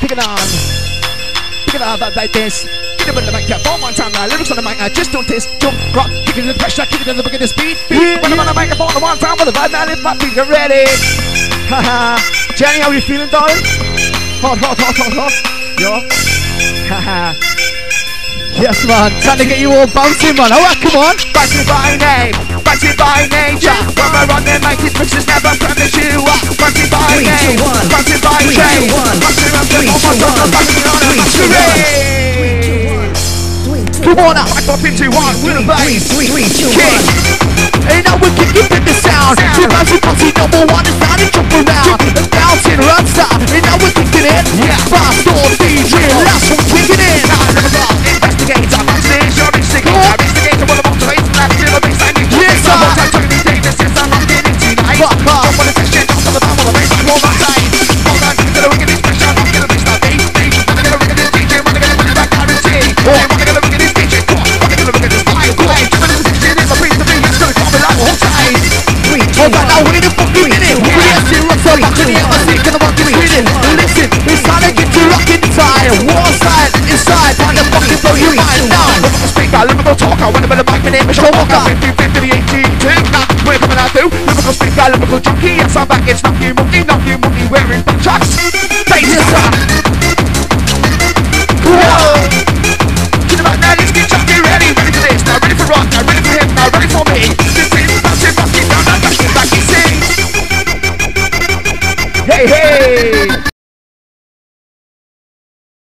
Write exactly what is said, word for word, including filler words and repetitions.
pick it on. Pick it up like this. Get up in the mic, yeah, one more time now. Lyrics on the mic, I just don't taste. Jump, rock, kick it to the pressure, kick it to the book of the speed. Beat, when I'm on the microphone, the one time for the vibe, man, if my feet are ready. Haha. Jenny, how you feeling, darling? Hot, hot, hot, hot, hot. Yo. Haha. Yes, man. Trying to get you all bouncing, man. Alright, come on. Bouncing by name, bouncing by nature. When we're on the mic, these pictures never promise you up. Bouncing by name, bouncing by name. Bouncing around the whole month, bouncing on a masquerade. Come on up, five, four, three, two, one, with a bass. Kick. And now we're kicking with the sound. Two bouncing, bouncing, number one is starting to jump around. The bouncing runs out, and now we're kicking it. Fast on D J, last one kicking in. Investigate, I'm on stage, you're instigator. I'm instigator, what I'm on to raise, and I'm still a baseline. Yes, sir. I'm on time, these days, yes, I'm not getting tonight. Jump on the session, jump on the bomb, on the baseline, hold on tight. Hold on, gonna look at this pressure, I'm gonna reach that bass stage. I'm gonna look at this D J, I'm gonna look at that guarantee. I'm gonna look at this D J, I'm gonna look at this vibe, vibe. Jump on the session, it's a breeze to be, it's gonna come along, hold tight. Hold on, now wait a fucking minute. We are still up, so back to the atmosphere, gonna rock this rhythm. Listen, it's time to get you rocking inside. War side, inside, find the fucking blow your mind down. Look at the speaker, lyrical talker, when I'm in the mic, my name is Sean Walker. fifty, fifty, the eighteen, two, now, we're coming out through. Lyrical speaker, lyrical junkie, yes, I'm back, it's knock you monkey, knock you monkey, wearing backtracks. Bass is